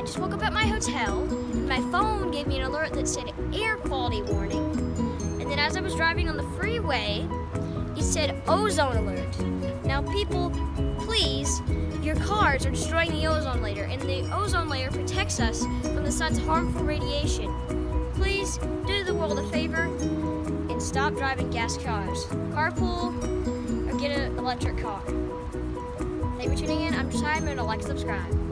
just woke up at my hotel, and my phone gave me an alert that said air quality warning. And then as I was driving on the freeway, it said ozone alert. Now people, please, your cars are destroying the ozone layer, and the ozone layer protects us from the sun's harmful radiation. Please do the world a favor and stop driving gas cars. Carpool or get an electric car. Thank you for tuning in. I'm Josiah, and like, subscribe.